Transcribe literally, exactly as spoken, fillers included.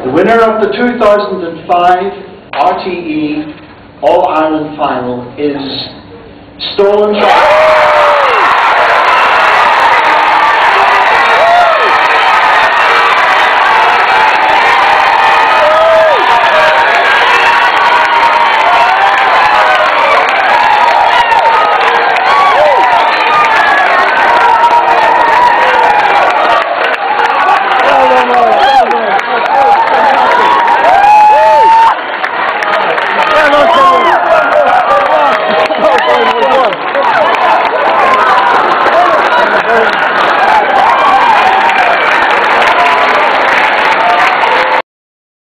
The winner of the two thousand five R T E All-Ireland Final is Stolen Child.